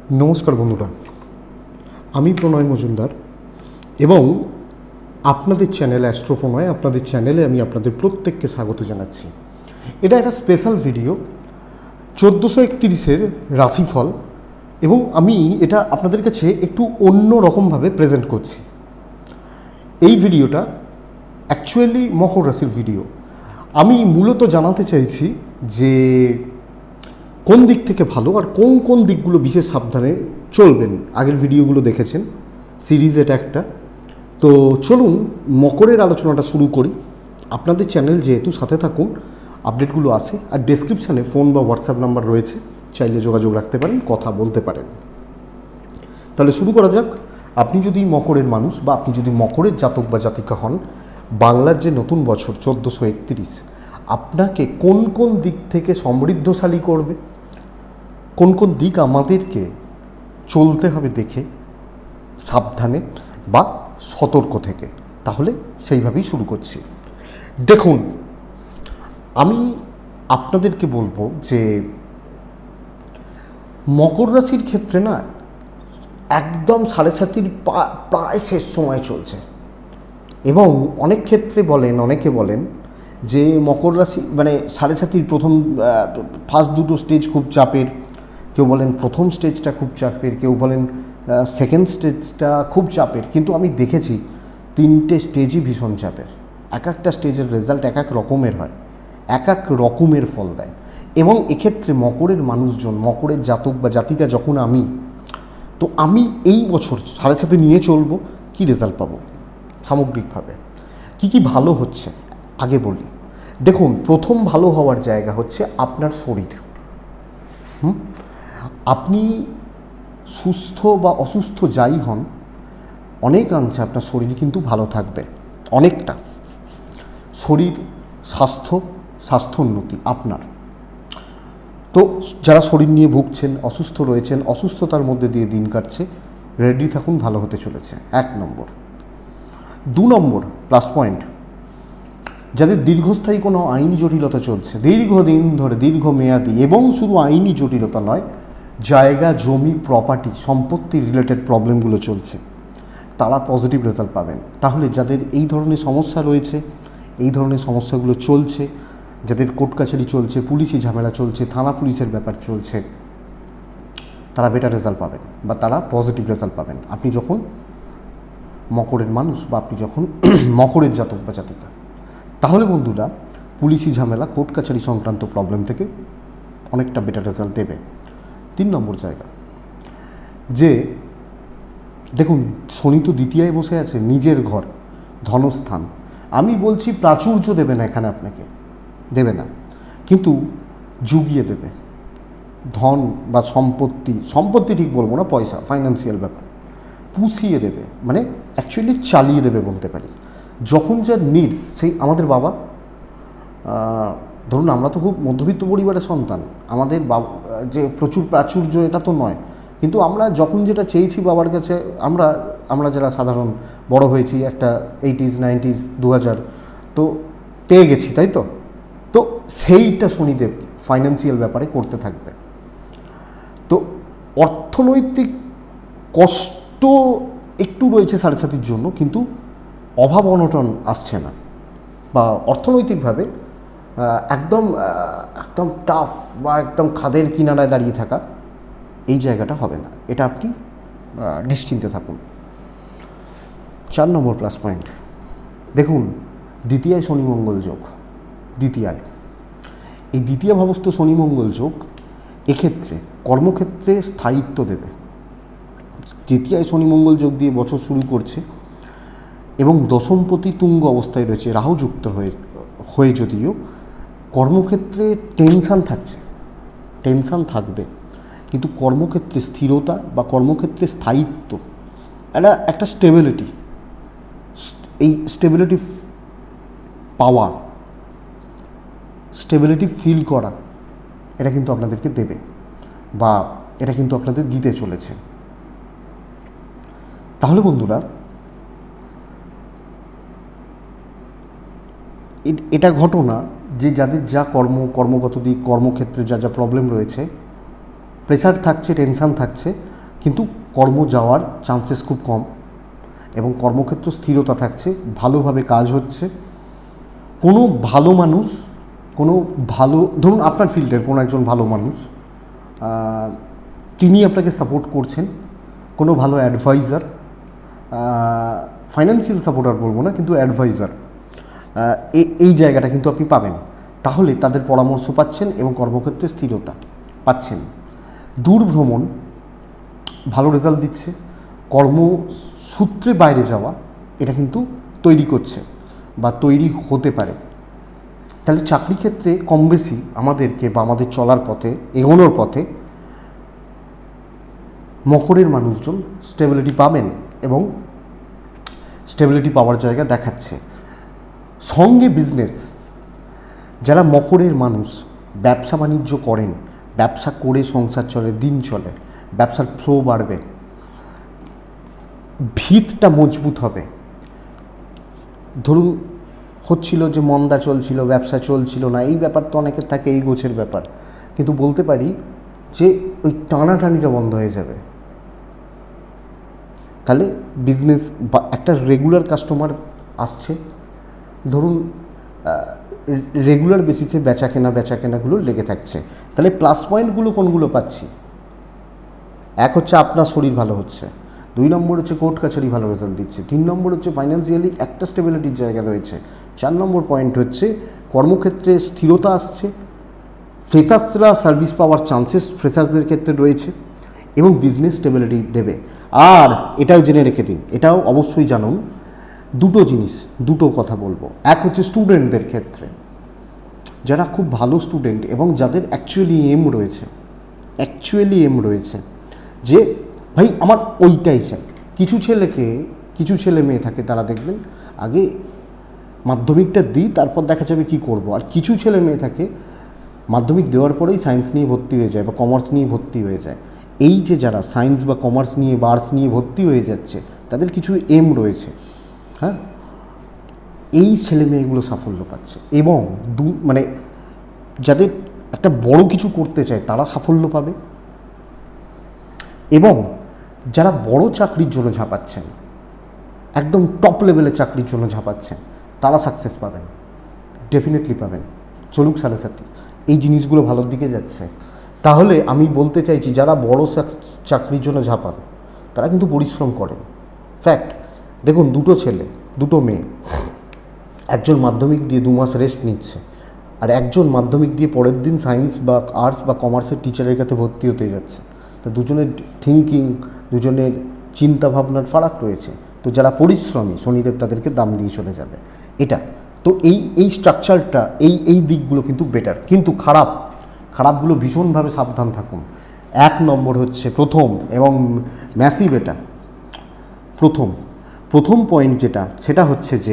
নমস্কার বন্ধুরা, আমি প্রণয় মজুমদার এবং আপনাদের চ্যানেল অ্যাস্ট্রো প্রণয়, আপনাদের চ্যানেলে আমি আপনাদের প্রত্যেককে স্বাগত জানাচ্ছি। এটা একটা স্পেশাল ভিডিও 1431-এর রাশিফল, এবং আমি এটা আপনাদের কাছে একটু অন্য রকমভাবে প্রেজেন্ট করছি। এই ভিডিওটা অ্যাকচুয়ালি মকর রাশির ভিডিও। আমি মূলত জানাতে চাইছি যে কোন দিক থেকে ভালো আর কোন কোন দিকগুলো বিশেষ সাবধানে চলবেন। আগের ভিডিওগুলো দেখেছেন, সিরিজ এটা একটা। তো চলুন মকরের আলোচনাটা শুরু করি। আপনাদের চ্যানেল যেহেতু, সাথে থাকুন, আপডেটগুলো আসে। আর ডেসক্রিপশানে ফোন বা হোয়াটসঅ্যাপ নাম্বার রয়েছে, চাইলে যোগাযোগ রাখতে পারেন, কথা বলতে পারেন। তাহলে শুরু করা যাক। আপনি যদি মকরের মানুষ বা আপনি যদি মকরের জাতক বা জাতিকা হন, বাংলার যে নতুন বছর 1431 আপনাকে কোন কোন দিক থেকে সমৃদ্ধশালী করবে, কোন কোন দিক আমাদেরকে চলতে হবে দেখে, সাবধানে বা সতর্ক থেকে, তাহলে সেইভাবেই শুরু করছি। দেখুন, আমি আপনাদেরকে বলবো যে মকর রাশির ক্ষেত্রে না একদম 7.5 প্রায় শেষ সময় চলছে, এবং অনেক ক্ষেত্রে অনেকে বলেন যে মকর রাশি মানে 7.5 প্রথম ফার্স্ট দুটো স্টেজ খুব চাপের, কেউ বলেন প্রথম স্টেজটা খুব চাপের, কেউ বলেন সেকেন্ড স্টেজটা খুব চাপের। কিন্তু আমি দেখেছি 3টে স্টেজই ভীষণ চাপের। এক একটা স্টেজের রেজাল্ট এক এক রকমের হয়, এক এক রকমের ফল দেয়। এবং এক্ষেত্রে মকরের মানুষজন, মকরের জাতক বা জাতিকা যখন আমি এই বছর 7.5 নিয়ে চলবো, কি রেজাল্ট পাবো সামগ্রিকভাবে, কি ভালো হচ্ছে আগে বলি। দেখুন, প্রথম ভালো হওয়ার জায়গা হচ্ছে আপনার শরীর। আপনি সুস্থ বা অসুস্থ যাই হন, অনেকাংশে আপনার শরীর কিন্তু ভালো থাকবে, অনেকটা। শরীর স্বাস্থ্যোন্নতি আপনার। তো যারা শরীর নিয়ে ভুগছেন, অসুস্থ রয়েছেন, অসুস্থতার মধ্যে দিয়ে দিন কাটছে, রেডি থাকুন, ভালো হতে চলেছে। 1 নম্বর। 2 নম্বর প্লাস পয়েন্ট, যাদের দীর্ঘস্থায়ী কোনো আইনি জটিলতা চলছে দীর্ঘদিন ধরে, দীর্ঘমেয়াদী, এবং শুধু আইনি জটিলতা নয়, জায়গা, জমি, প্রপার্টি, সম্পত্তি রিলেটেড প্রবলেমগুলো চলছে, তারা পজিটিভ রেজাল্ট পাবেন। তাহলে যাদের এই ধরনের সমস্যা রয়েছে, এই ধরনের সমস্যাগুলো চলছে, যাদের কোর্ট কাছারি চলছে, পুলিশি ঝামেলা চলছে, থানা পুলিশের ব্যাপার চলছে, তারা বেটার রেজাল্ট পাবেন বা তারা পজিটিভ রেজাল্ট পাবেন আপনি যখন মকরের মানুষ বা আপনি যখন মকরের জাতক বা জাতিকা। তাহলে বন্ধুরা, পুলিশি ঝামেলা, কোর্ট কাছারি সংক্রান্ত প্রবলেম থেকে অনেকটা বেটার রেজাল্ট দেবে। 3 নম্বর জায়গা, যে দেখুন, শনি তো দ্বিতীয়ায় বসে আছে, নিজের ঘর, ধনস্থান। আমি বলছি প্রাচুর্য দেবে না, এখানে আপনাকে দেবে না, কিন্তু জুগিয়ে দেবে। ধন বা সম্পত্তি ঠিক বলবো না, পয়সা, ফাইন্যান্সিয়াল ব্যাপার পুষিয়ে দেবে, মানে অ্যাকচুয়ালি চালিয়ে দেবে বলতে পারি। যখন যা নিডস, সেই আমাদের বাবা, ধরুন আমরা তো খুব মধ্যবিত্ত পরিবারের সন্তান, আমাদের যে প্রচুর প্রাচুর্য এটা তো নয়, কিন্তু আমরা যখন যেটা চেয়েছি বাবার কাছে, আমরা যারা সাধারণ বড় হয়েছি একটা 80s 90s 2000, তো পেয়ে গেছি, তাই তো। তো সেইটা শনিদেব ফাইন্যান্সিয়াল ব্যাপারে করতে থাকবে। তো অর্থনৈতিক কষ্ট একটু রয়েছে 7.5 জন্য, কিন্তু অভাব অনটন আসছে না, বা অর্থনৈতিকভাবে একদম টাফ বা একদম খাদের কিনারায় দাঁড়িয়ে থাকা, এই জায়গাটা হবে না। এটা আপনি নিশ্চিন্তে থাকুন। 4 নম্বর প্লাস পয়েন্ট, দেখুন, দ্বিতীয়ায় শনি মঙ্গল যোগ। এই দ্বিতীয় ভাবস্থ শনি মঙ্গল যোগ এক্ষেত্রে কর্মক্ষেত্রে স্থায়িত্ব দেবে। দ্বিতীয়ায় শনি মঙ্গল যোগ দিয়ে বছর শুরু করছে, এবং দশমপতি তুঙ্গ অবস্থায় রয়েছে, রাহু যুক্ত হয়ে যদিও কর্মক্ষেত্রে টেনশান থাকবে, কিন্তু কর্মক্ষেত্রে স্থিরতা বা কর্মক্ষেত্রে স্থায়িত্ব, একটা স্টেবিলিটি, এই স্টেবিলিটি পাওয়ার, স্টেবিলিটি ফিল করা, এটা কিন্তু আপনাদেরকে দেবে, বা এটা কিন্তু আপনাদের দিতে চলেছে। তাহলে বন্ধুরা, এটা ঘটনা যে যাদের যা কর্মগত দিক, কর্মক্ষেত্রে যা প্রবলেম রয়েছে, প্রেসার থাকছে, টেনশান থাকছে, কিন্তু কর্ম যাওয়ার চান্সেস খুব কম এবং কর্মক্ষেত্র স্থিরতা থাকছে, ভালোভাবে কাজ হচ্ছে। কোনো ভালো মানুষ, কোনো ভালো, ধরুন আপনার ফিল্ডের কোনো একজন ভালো মানুষ, তিনি আপনাকে সাপোর্ট করছেন, কোনো ভালো অ্যাডভাইজার, ফাইন্যান্সিয়াল সাপোর্টার বলবো না, কিন্তু অ্যাডভাইজার, এই জায়গাটা কিন্তু আপনি পাবেন। তাহলে তাদের পরামর্শ পাচ্ছেন এবং কর্মক্ষেত্রে স্থিরতা পাচ্ছেন। দূর ভ্রমণ ভালো রেজাল্ট দিচ্ছে। কর্মসূত্রে বাইরে যাওয়া এটা কিন্তু তৈরি করছে বা তৈরি হতে পারে। তাহলে চাকরি ক্ষেত্রে কম বেশি আমাদেরকে বা আমাদের চলার পথে, এগোনোর পথে মকরের মানুষজন স্টেবিলিটি পাবেন এবং স্টেবিলিটি পাওয়ার জায়গা দেখাচ্ছে। সঙ্গে বিজনেস, যারা মকরের মানুষ ব্যবসা বাণিজ্য করেন, ব্যবসা করে সংসার চলে, দিন চলে, ব্যবসার ফ্লো বাড়বে, ভিতটা মজবুত হবে। ধরুন হচ্ছিল যে মন্দা চলছিল, ব্যবসা চলছিল না, এই ব্যাপার তো অনেকের থাকে, এই গোছের ব্যাপার, কিন্তু বলতে পারি যে ওই টানাটানিটা বন্ধ হয়ে যাবে। তাহলে বিজনেস বা একটা রেগুলার কাস্টমার আসছে, ধরুন রেগুলার বেসিসে বেচা কেনাগুলো লেগে থাকছে। তাহলে প্লাস পয়েন্টগুলো কোনগুলো পাচ্ছি? এক হচ্ছে আপনার শরীর ভালো হচ্ছে, 2 নম্বর হচ্ছে কোর্ট কাছারি ভালো রেজাল্ট দিচ্ছে, 3 নম্বর হচ্ছে ফাইন্যান্সিয়ালি একটা স্টেবিলিটির জায়গা রয়েছে, 4 নম্বর পয়েন্ট হচ্ছে কর্মক্ষেত্রে স্থিরতা আসছে, ফ্রেশার্সরা সার্ভিস পাওয়ার চান্সেস ফ্রেশার্সদের ক্ষেত্রে রয়েছে এবং বিজনেস স্টেবিলিটি দেবে। আর এটাও জেনে রেখে দিন, এটাও অবশ্যই জানুন, দুটো জিনিস, দুটো কথা বলবো। এক হচ্ছে স্টুডেন্টদের ক্ষেত্রে, যারা খুব ভালো স্টুডেন্ট এবং যাদের অ্যাকচুয়ালি এম রয়েছে যে ভাই আমার ওইটাই চাই। কিছু ছেলে মেয়ে থাকে, তারা দেখবেন আগে মাধ্যমিকটা দিই তারপর দেখা যাবে কি করব। আর কিছু ছেলে মেয়ে থাকে মাধ্যমিক দেওয়ার পরেই সায়েন্স নিয়ে ভর্তি হয়ে যায় বা কমার্স নিয়ে ভর্তি হয়ে যায়। এই যে যারা সায়েন্স বা কমার্স নিয়ে বা আর্টস নিয়ে ভর্তি হয়ে যাচ্ছে, তাদের কিছু এম রয়েছে, হ্যাঁ, এই ছেলে মেয়েগুলো সাফল্য পাচ্ছে। এবং মানে যাদের একটা বড় কিছু করতে চায় তারা সাফল্য পাবে, এবং যারা বড় চাকরির জন্য ঝাঁপাচ্ছেন, একদম টপ লেভেলের চাকরির জন্য ঝাঁপাচ্ছেন, তারা সাকসেস পাবেন, ডেফিনেটলি পাবেন। চলুক সাথে সাথে এই জিনিসগুলো ভালোর দিকে যাচ্ছে। তাহলে আমি বলতে চাইছি, যারা বড় চাকরির জন্য ঝাঁপান তারা কিন্তু পরিশ্রম করেন। ফ্যাক্ট, দেখুন দুটো মেয়ে, একজন মাধ্যমিক দিয়ে 2 মাস রেস্ট নিচ্ছে, আর একজন মাধ্যমিক দিয়ে পরের দিন সায়েন্স বা আর্টস বা কমার্সের টিচারের কাছে ভর্তি হতে যাচ্ছে। তো দুজনের থিঙ্কিং, দুজনের চিন্তাভাবনার ফারাক রয়েছে। তো যারা পরিশ্রমী, শনিদেব তাদেরকে দাম দিয়ে চলে যাবে। এটা তো এই স্ট্রাকচারটা, এই দিকগুলো কিন্তু বেটার। কিন্তু খারাপগুলো ভীষণভাবে সাবধান থাকুন। 1 নম্বর হচ্ছে প্রথম এবং ম্যাসিভ, এটা প্রথম পয়েন্ট যেটা, সেটা হচ্ছে যে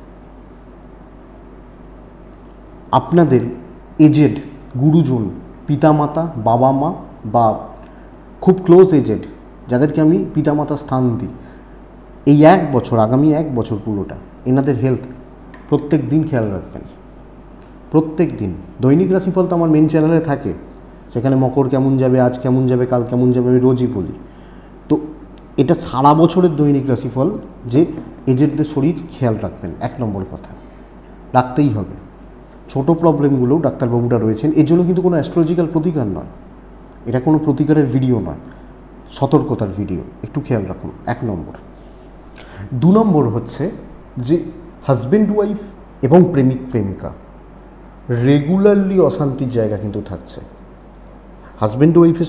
আপনাদের এজেড গুরুজন, পিতামাতা, বাবা মা বা খুব ক্লোজ এজেড, যাদেরকে আমি পিতামাতা স্থান দিই, এই 1 বছর, আগামী 1 বছর পুরোটা এনাদের হেলথ প্রত্যেক দিন খেয়াল রাখবেন। প্রত্যেক দিন দৈনিক রাশিফল তো আমার মেন চ্যানেলে থাকে, সেখানে মকর কেমন যাবে, আজ কেমন যাবে, কাল কেমন যাবে আমি রোজই বলি। তো এটা সারা বছরের দৈনিক রাশিফল যে এজেডদের শরীর খেয়াল রাখবেন, 1 নম্বর কথা রাখতেই হবে। ছোট প্রবলেমগুলো ডাক্তারবাবুরা রয়েছেন, এর জন্য কিন্তু কোনো অ্যাস্ট্রোলজিক্যাল প্রতিকার নয়, এটা কোনো প্রতিকারের ভিডিও নয়, সতর্কতার ভিডিও, একটু খেয়াল রাখুন। 1 নম্বর। 2 নম্বর হচ্ছে যে হাজব্যান্ড ওয়াইফ এবং প্রেমিক প্রেমিকা রেগুলারলি অশান্তির জায়গা কিন্তু থাকছে। হাজব্যান্ড ওয়াইফের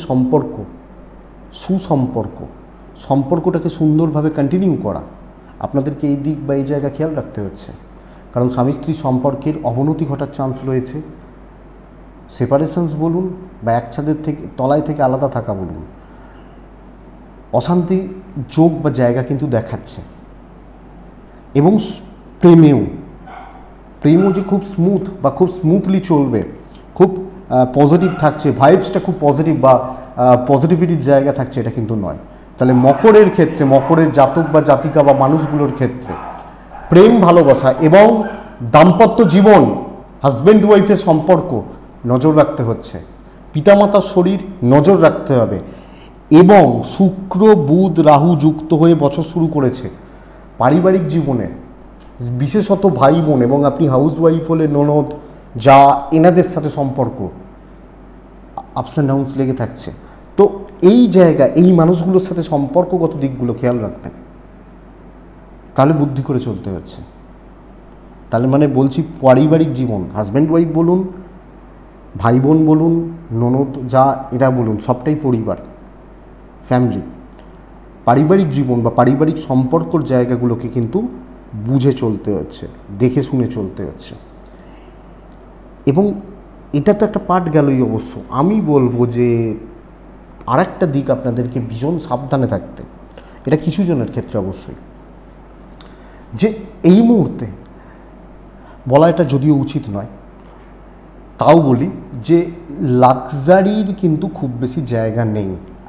সম্পর্কটাকে সুন্দরভাবে কন্টিনিউ করা, আপনাদেরকে এই দিক বা এই জায়গা খেয়াল রাখতে হচ্ছে। কারণ স্বামী স্ত্রী সম্পর্কের অবনতি ঘটার চান্স রয়েছে। সেপারেশনস বলুন বা এক ছাদের থেকে তলায় থেকে আলাদা থাকা বলুন, অশান্তি যোগ বা জায়গা কিন্তু দেখাচ্ছে। এবং প্রেমেও যে খুব স্মুথ বা খুব স্মুথলি চলবে, খুব পজিটিভ থাকছে, ভাইবসটা খুব পজিটিভ বা পজিটিভিটির জায়গা থাকছে, এটা কিন্তু নয়। তাহলে মকরের ক্ষেত্রে, মকরের জাতক বা জাতিকা বা মানুষগুলোর ক্ষেত্রে প্রেম, ভালোবাসা এবং দাম্পত্য জীবন, হাজব্যান্ড ওয়াইফের সম্পর্ক নজর রাখতে হচ্ছে। পিতামাতার শরীর নজর রাখতে হবে। এবং শুক্র বুধ রাহু যুক্ত হয়ে বছর শুরু করেছে। পারিবারিক জীবনে বিশেষত ভাই বোন এবং আপনি হাউস ওয়াইফ হলে ননদ যা এনাদের সাথে সম্পর্ক আপস অ্যান্ড ডাউনস লেগে থাকছে। তো এই জায়গা এই মানুষগুলোর সাথে সম্পর্কগত দিকগুলো খেয়াল রাখবেন, তাহলে বুদ্ধি করে চলতে হচ্ছে। তাহলে মানে বলছি পারিবারিক জীবন, হাজব্যান্ড ওয়াইফ বলুন, ভাই বোন বলুন, ননদ যা এরা বলুন, সবটাই পরিবার, ফ্যামিলি। পারিবারিক জীবন বা পারিবারিক সম্পর্কর জায়গাগুলোকে কিন্তু বুঝে চলতে হচ্ছে, দেখে শুনে চলতে হচ্ছে। এবং এটা তো একটা পার্ট গেলই অবশ্য। আমি বলবো যে আর একটা দিক আপনাদেরকে ভীষণ সাবধানে থাকতে, এটা কিছু জনের ক্ষেত্রে অবশ্যই, যে এই মুহূর্তে বলা এটা যদিও উচিত নয়, তাও বলি যে লাক্সারির কিন্তু খুব বেশি জায়গা নেই।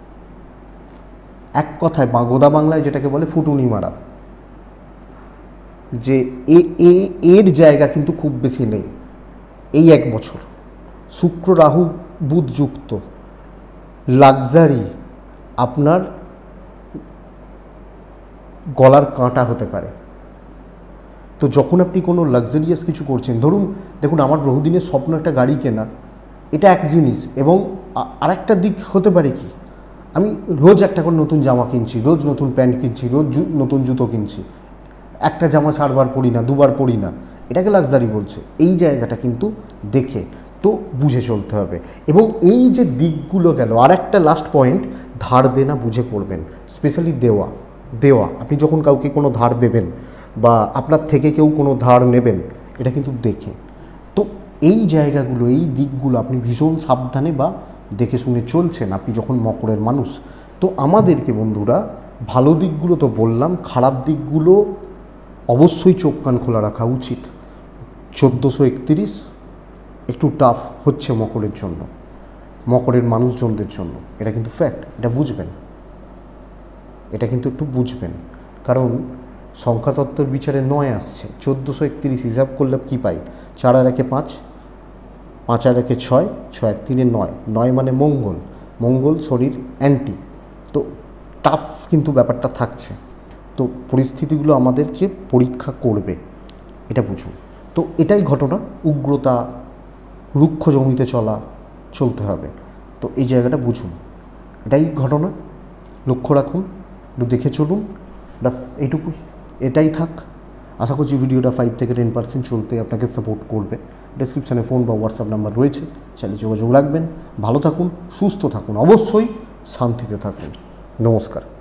এক কথায় গোদা বাংলায় যেটাকে বলে ফুটুনি মারা, যে এর জায়গা কিন্তু খুব বেশি নেই এই এক বছর। শুক্র রাহু বুধ যুক্ত, লাক্সারি আপনার গলার কাঁটা হতে পারে। তো যখন আপনি কোনো লাক্সারিয়াস কিছু করছেন, ধরুন দেখুন আমার বহুদিনের স্বপ্ন একটা গাড়ি কেনা, এটা এক জিনিস। এবং আরেকটা দিক হতে পারে কি, আমি রোজ একটা করে নতুন জামা কিনছি, রোজ নতুন প্যান্ট কিনছি, রোজ নতুন জুতো কিনছি, একটা জামা 4 বার পরি না, 2 বার পরি না, এটাকে লাক্সারি বলছে। এই জায়গাটা কিন্তু দেখে তো বুঝে চলতে হবে। এবং এই যে দিকগুলো গেল, আর একটা লাস্ট পয়েন্ট, ধার দেনা বুঝে করবেন। স্পেশালি দেওয়া আপনি যখন কাউকে কোনো ধার দেবেন বা আপনার থেকে কেউ কোনো ধার নেবেন, এটা কিন্তু দেখে। তো এই জায়গাগুলো, এই দিকগুলো আপনি ভীষণ সাবধানে বা দেখে শুনে চলছেন আপনি যখন মকরের মানুষ। তো আমাদেরকে বন্ধুরা ভালো দিকগুলো তো বললাম, খারাপ দিকগুলো অবশ্যই চোখ কান খোলা রাখা উচিত। 1431 একটু টাফ হচ্ছে মকরের জন্য, মকরের মানুষজনদের জন্য। এটা কিন্তু ফ্যাক্ট, এটা বুঝবেন, এটা কিন্তু একটু বুঝবেন। কারণ সংখ্যাতত্ত্বের বিচারে 9 আসছে, 1431 হিসাব করলে কী পাই? 4 আর 1 5, 5 আর 1 6, 6 আর 3 9, 9 মানে মঙ্গল শরীর অ্যান্টি। তো টাফ কিন্তু ব্যাপারটা থাকছে। তো পরিস্থিতিগুলো আমাদেরকে পরীক্ষা করবে, এটা বুঝুন। তো এটাই ঘটনা, উগ্রতা, রুক্ষ জমিতে চলতে হবে। তো এই জায়গাটা বুঝুন, এটাই ঘটনা, লক্ষ্য রাখুন, একটু দেখে চলুন, ব্যাস এইটুকুই। এটাই থাক। আশা করছি ভিডিওটা 5 থেকে 10% চলতে আপনাকে সাপোর্ট করবে। ডেসক্রিপশানে ফোন বা হোয়াটসঅ্যাপ নাম্বার রয়েছে, চাইলে যোগাযোগ রাখবেন। ভালো থাকুন, সুস্থ থাকুন, অবশ্যই শান্তিতে থাকুন। নমস্কার।